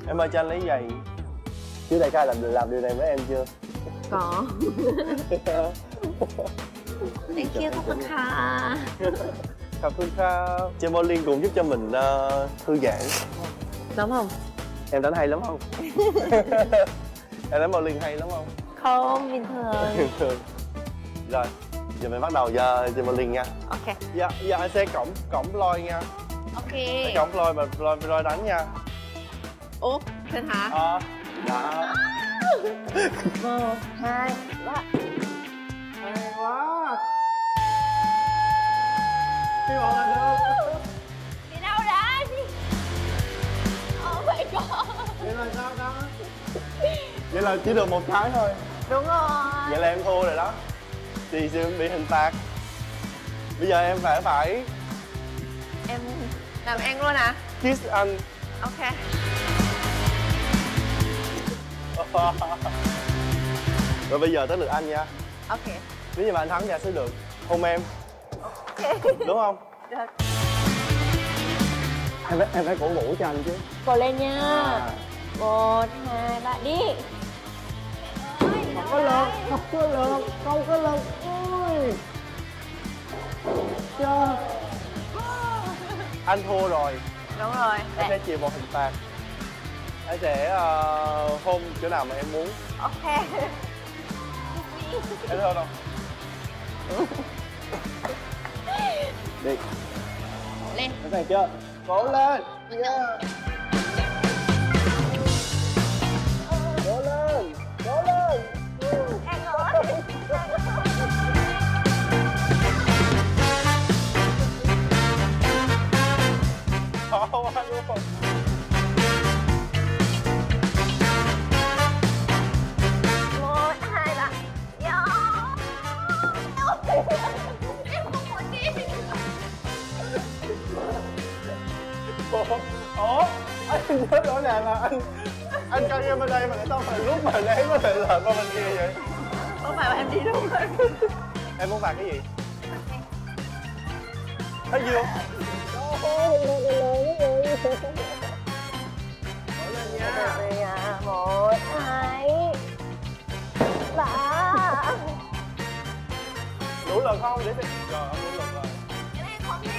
Em ơi cho anh lấy giày. Chứ đại ca làm điều này với em chưa? Có. Thank you, khóc khóc ha. Cảm ơn Kha. Chơi bowling cũng giúp cho mình thư giãn. Đúng không? Em đánh hay lắm không? Em đánh bowling hay lắm không? Không, bình thường. Rồi, giờ mình bắt đầu chơi bowling nha. Ok. Dạ, giờ anh sẽ cổng lôi nha. Ok. Cổng lôi mà lôi đánh nha. Ủa, thật hả? Dạ. 1, 2, 3. Hay quá. Hy vọng là được. Đi đâu đấy? Oh my god. Vậy là sao đó? Vậy là chỉ được một cái thôi. Đúng rồi. Vậy là em thua rồi đó. Chị sẽ bị hình phạt. Bây giờ em phải Em làm ăn luôn à? kiss anh. Ok. Rồi bây giờ tới lượt anh nha. Ok. Nếu như mà anh thắng thì anh sẽ được hôn em. Ok. Đúng không? Được. Em phải cổ vũ cho anh chứ. Cố lên nha. 1, 2, 3, đi. Không có lượt, không có lượt. Ôi. Chưa. Anh thua rồi. Đúng rồi. Anh sẽ chịu một hình phạt. Anh sẽ hôn chỗ nào mà em muốn. Ok. Em thương không? Đi. Lên. Sẵn sàng chưa? Cố lên. Yeah. Cố lên. Cố lên. Em ơi. Khó quá luôn. 1, 2, 3. Yo. Em không muốn đi. Ủa? Anh nhớ rõ ràng là anh căng em ở đây mà tại sao phải lúc mà em có thể lợn qua bên kia vậy? Không phải em đi đúng rồi. Em muốn phạt cái gì? Thấy gì không? Nổi lên nha. 1, 2, 3. Đủ lần không? Để xem. Rồi, ông đủ lần rồi. Em không đi.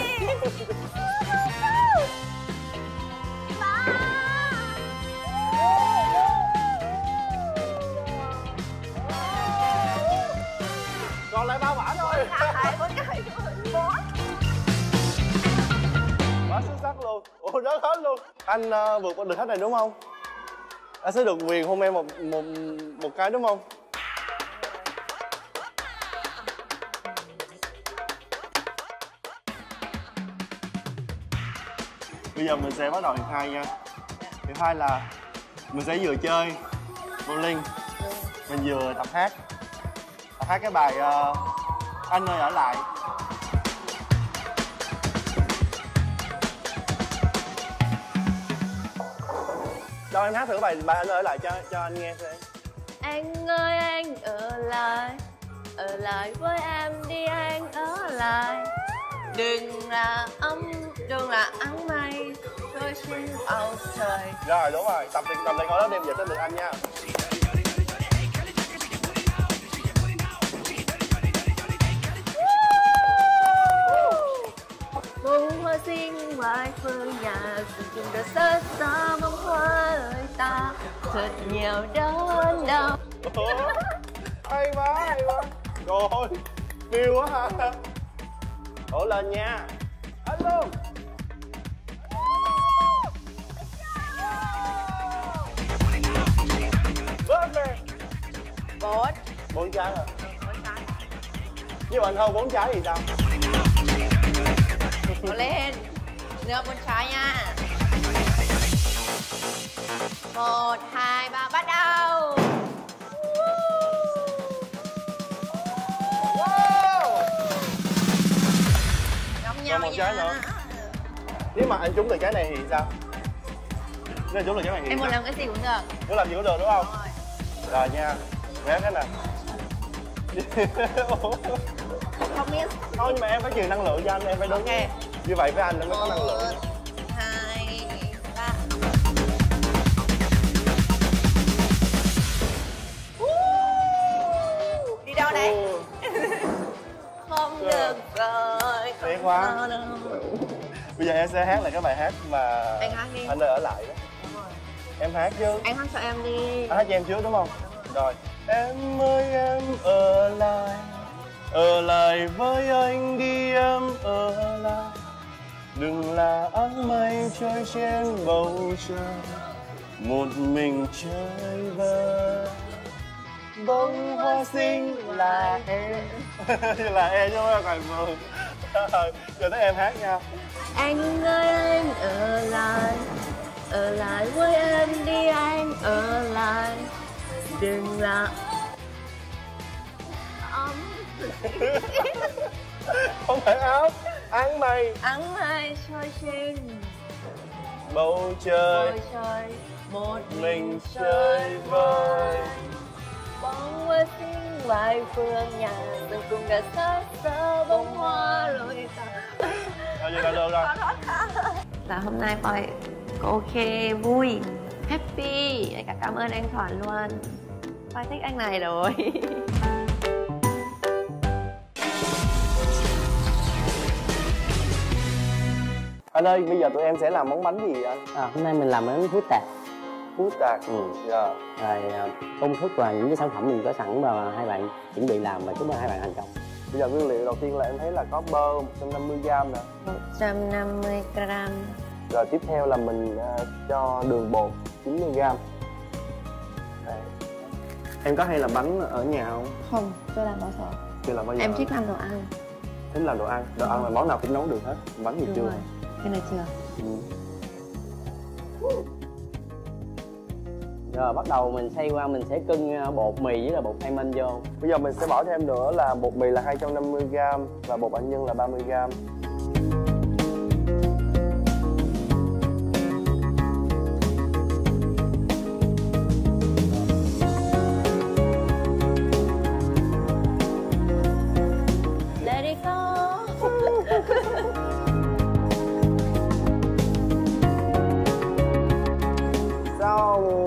3. Còn lại 3 quả thôi. Quá xuất sắc luôn. Ủa rớt hết luôn. Anh vượt qua được hết này đúng không? Anh sẽ được quyền hôn em một cái đúng không? Bây giờ mình sẽ bắt đầu hiệp 2 nha. Hiệp 2 là mình sẽ vừa chơi bowling, mình vừa tập hát cái bài Anh Ơi Ở Lại. Cho em hát thử bài Anh Ơi Ở Lại cho anh nghe xem. Anh ơi anh ở lại với em đi anh ở lại. Đừng là áng mây trôi trên bầu trời. Rồi đúng rồi, tập thì ngồi đó đêm giờ tới lượt anh nha. Bông hoa xinh ngoài phương nhà rừng đã xa xa bông hoa ơi ta thật nhiều đớn đau. Hay quá. Rồi, phiêu quá ha. Đổ lên nha. Anh luôn. Bớt nè. 4 trái rồi. Với bạn hơn 4 trái thì sao? Cố lên. Nữa 4 trái nha. 1, 2, 3 bắt đầu. Wow. Giống nhau Còn một nha. trái nữa. Nếu mà anh trúng được trái này thì sao? Nếu anh trúng được trái này thì Em muốn sao? làm cái gì cũng được. Muốn làm gì cũng được đúng không? Rồi nha. Ráng cái nè. Không biết. Thôi nhưng mà em phải truyền năng lượng cho anh, em phải đứng như vậy với anh mới có năng lượng. 1, 2, 3. Bây giờ em sẽ hát lại cái bài hát mà Anh hát đi. Anh ơi ở lại đó. Đúng rồi. Em hát chứ. Anh hát cho em đi. Hát cho em trước đúng không? Rồi. Em ơi em ở lại với anh đi em ở lại. Đừng là áng mây trôi trên bầu trời, một mình chơi vơi. Bông hoa xinh là em. Là em chứ không phải Hoài Phương. Giờ tới em hát nha. Anh ơi anh ở lại với em đi anh ở lại. Đừng là Không phải áo, áng mây. áng mây trôi trên Bầu trời, bầu trời, một mình chơi vơi. bóng hoa xinh vài phương nhà rồi cùng cả sát xa bông hoa lối ta. Thôi vậy là được rồi. Là hôm nay Boy ok, vui, happy. Cả cảm ơn anh Thoản luôn. Boy thích anh này rồi. Anh ơi, bây giờ tụi em sẽ làm món bánh gì anh? Hôm nay mình làm bánh huyết tạc. Huyết tạc. Dạ. Rồi công thức và những cái sản phẩm mình có sẵn mà hai bạn chuẩn bị làm và chúc mừng hai bạn thành công. Bây giờ nguyên liệu đầu tiên là em thấy là có bơ 150g nè. 150g. Rồi tiếp theo là mình cho đường bột 90g. Đây. Em có hay làm bánh ở nhà không? Không, chưa làm bao giờ. Chưa làm bao giờ. Em thích làm đồ ăn. Thích làm đồ ăn. Đồ ăn là món nào cũng nấu được hết. Bánh gì Đúng chưa? rồi. Cái này chưa. Rồi bắt đầu mình xay qua, mình sẽ cưng bột mì với là bột khai minh vô. Bây giờ mình sẽ bỏ thêm nữa là bột mì là 250g và bột bánh nhân là 30g. Let it go. Xong.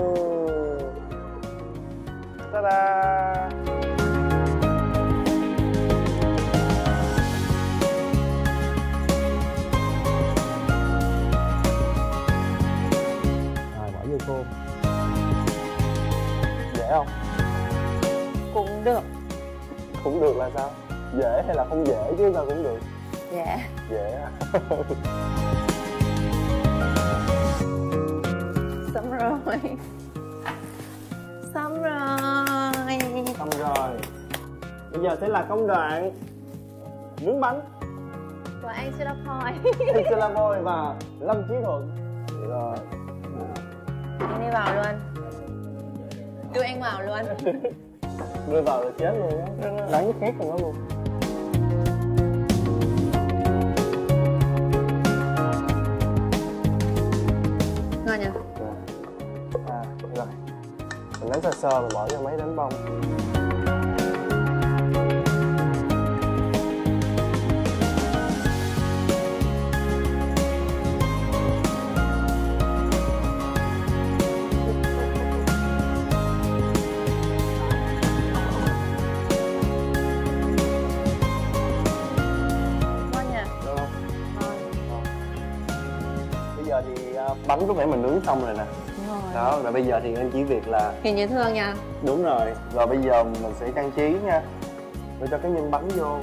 Ta-da. Rồi bỏ vô khô. Dễ không? Cũng được. Cũng được là sao? Dễ hay là không dễ chứ sao cũng được? Dạ. Dễ à? Xong rồi. Xong rồi. Xong rồi. Bây giờ sẽ là công đoạn nướng bánh. Của anh sẽ đọc hỏi. Em sẽ là Boy và Lâm Chí Thuận. Rồi. Anh đi vào luôn. Đưa anh vào luôn. Đưa vào là chết luôn á. Đánh khét con nó luôn. Ngon nhỉ? Rồi. Mình đánh sơ sơ rồi bỏ vô máy đánh bông. Ngon nhỉ? Được không? Ngon. Bây giờ thì bánh có vẻ mình nướng xong rồi nè. Đúng rồi. Đó, rồi bây giờ thì anh chỉ việc là Hình như thương nha. đúng rồi. Rồi bây giờ mình sẽ trang trí nha. Để cho cái nhân bánh vô.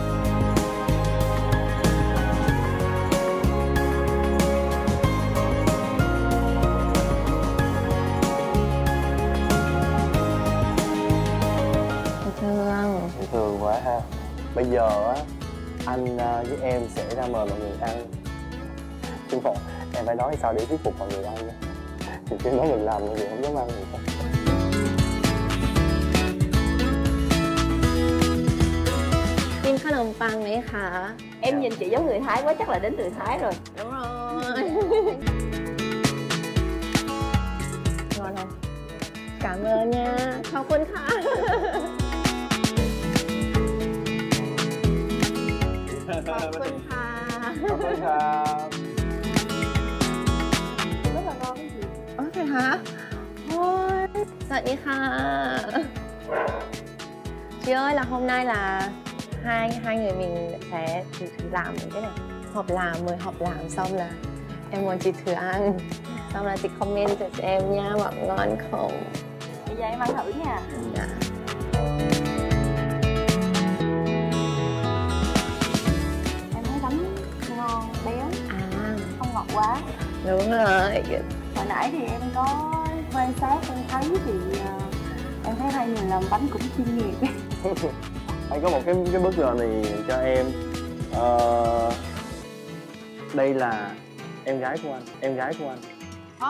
Thương. Thường quá ha. Bây giờ á anh với em sẽ ra mời mọi người ăn. Nhưng mà em phải nói sao để thuyết phục mọi người ăn nha. Thì cái nói mình làm mọi người không dám ăn gì hết. Xin khăn nồngปัง ไหมคะ Em nhìn chị giống người Thái quá, chắc là đến từ Thái rồi. Đúng rồi. Ngon không? Cảm ơn nha. Khóc ơnค่ะ. Khóc ơnค่ะ. Cảm ơnครับ Rất là ngon cái gì. Ơ thế hả? Thôi. Sợi điค่ะ. Chị ơi là hôm nay là hai người mình sẽ thử làm cái này. hộp làm, 10 hộp làm xong là em mời chị thử ăn. Xong là chị comment cho em nha, mọi ngon không? Bây giờ em ăn thử nha. Dạ. Em thấy bánh ngon, béo, không ngọt quá. Đúng rồi. Hồi nãy thì em có quan sát, em thấy thì em thấy hai người làm bánh cũng chuyên nghiệp. Anh có một cái bất ngờ này cho em. Đây là em gái của anh. Hả?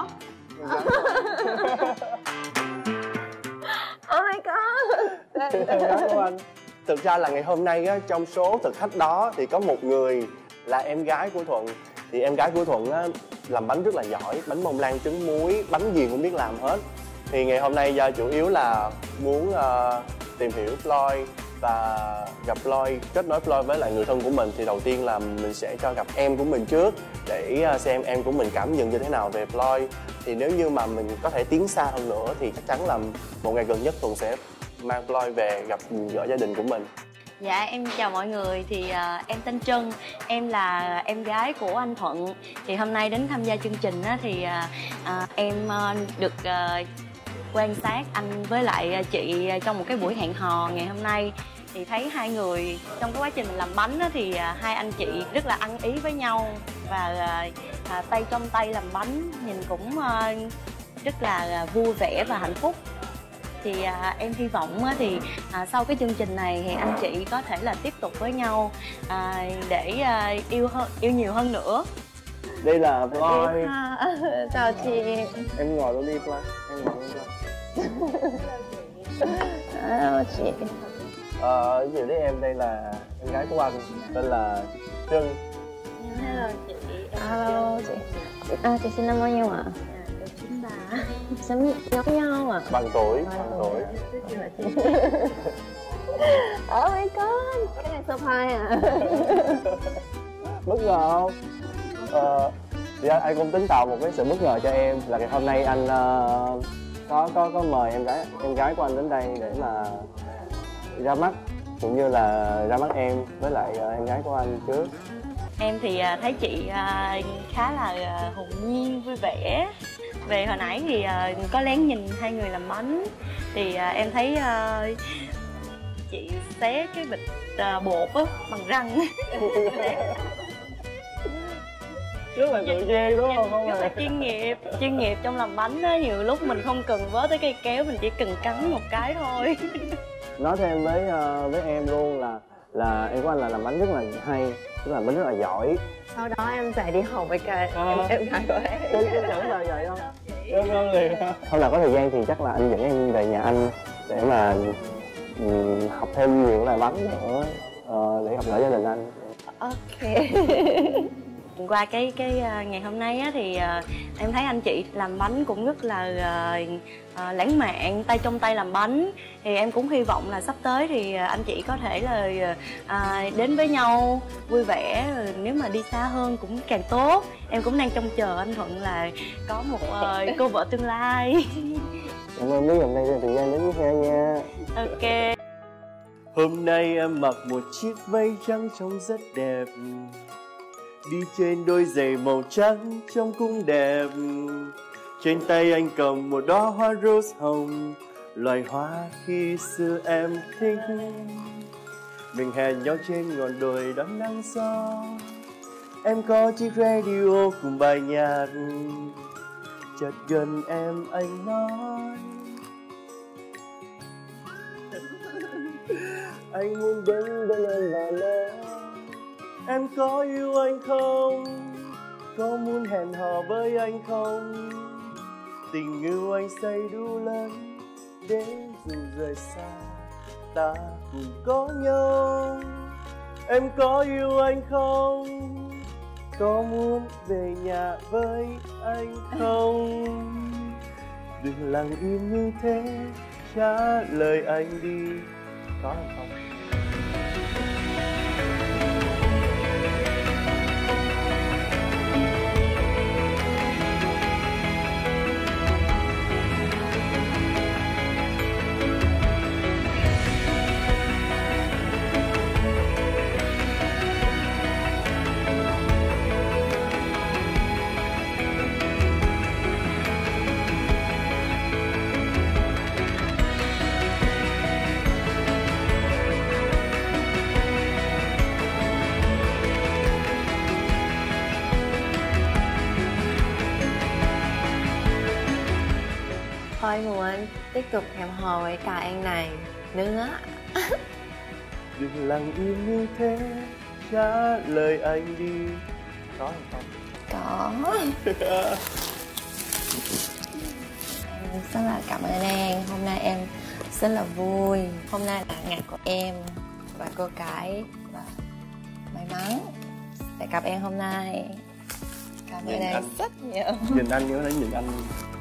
Oh my god. Em gái của anh. Thực ra là ngày hôm nay á, trong số thực khách đó thì có một người là em gái của Thuận. Thì em gái của Thuận á, làm bánh rất là giỏi, bánh bông lan trứng muối, bánh gì cũng biết làm hết. Thì ngày hôm nay do chủ yếu là muốn tìm hiểu Floyd và gặp Floyd, kết nối Floyd với lại người thân của mình, thì đầu tiên là mình sẽ cho gặp em của mình trước để xem em của mình cảm nhận như thế nào về Floyd. Thì nếu như mà mình có thể tiến xa hơn nữa thì chắc chắn là một ngày gần nhất Thuận sẽ mang Floyd về gặp vợ gia đình của mình. Dạ em chào mọi người, thì em tên Trân, em là em gái của anh Thuận. Thì hôm nay đến tham gia chương trình á, thì em được quan sát anh với lại chị trong một cái buổi hẹn hò ngày hôm nay. Thì thấy hai người trong cái quá trình mình làm bánh á, thì hai anh chị rất là ăn ý với nhau. Và tay trong tay làm bánh nhìn cũng rất là vui vẻ và hạnh phúc. Thì em hy vọng thì sau cái chương trình này thì anh chị có thể là tiếp tục với nhau để yêu nhiều hơn nữa. Đây là Floyd. Chào chị. Em ngồi luôn đi Floyd. Em ngồi luôn Floyd. Hello chị. Giới thiệu với em, đây là em gái của anh, tên là Trân. Hello chị. Hello chị. Chị sinh năm bao nhiêu ạ? Em 93. Sinh giống nhau à? Bằng tuổi. Oh my god, cái này surprise à? Bất ngờ không? Thì anh cũng tính tạo một cái sự bất ngờ cho em là ngày hôm nay anh có mời em gái của anh đến đây để mà ra mắt, cũng như là ra mắt em với lại em gái của anh trước. Em thì thấy chị khá là hồn nhiên, vui vẻ. Về hồi nãy thì có lén nhìn hai người làm bánh. Thì em thấy chị xé cái bịch bột á bằng răng. Rất là tự nhiên đúng không? Rất là chuyên nghiệp trong làm bánh á. Nhiều lúc mình không cần vớ tới cây kéo, mình chỉ cần cắn một cái thôi. Nói thêm với em luôn là em của anh là làm bánh rất là hay, tức là bánh rất là giỏi. Sau đó em sẽ đi học với cái em gái của em. Có chẳng là vậy không? Em liền. Hôm nào có thời gian thì chắc là anh dẫn em về nhà anh để mà học thêm nhiều loại bánh nữa, để gặp gỡ gia đình anh. Ok. Qua cái ngày hôm nay á, thì em thấy anh chị làm bánh cũng rất là lãng mạn, tay trong tay làm bánh. Thì em cũng hy vọng là sắp tới thì anh chị có thể là đến với nhau vui vẻ, nếu mà đi xa hơn cũng càng tốt. Em cũng đang trông chờ anh Thuận là có một cô vợ tương lai. Cảm ơn biết hôm nay dành thời gian đến với nhau nha. Ok. Hôm nay em mặc một chiếc váy trắng trông rất đẹp, đi trên đôi giày màu trắng trông cũng đẹp. Trên tay anh cầm một đóa hoa rose hồng, loài hoa khi xưa em thích. Mình hẹn nhau trên ngọn đồi đón nắng gió, em có chiếc radio cùng bài nhạc. Chợt gần em anh nói anh muốn đến bên em và nói em có yêu anh không, có muốn hẹn hò với anh không. Tình yêu anh say đu lớn, đến dù rời xa ta cùng có nhau. Em có yêu anh không, có muốn về nhà với anh không. Đừng lặng im như thế, trả lời anh đi. Có hay không? Thôi muốn tiếp tục hẹn hò với cả anh này nữa. Đừng lặng im như thế, trả lời anh đi. Có hay không? Có. Em rất là cảm ơn anh. Hôm nay em rất là vui. Hôm nay là ngày của em và cô cái và may mắn để gặp em hôm nay. Cảm ơn Nhìn anh anh. rất nhiều. Nhìn anh nhớ đến nhìn anh.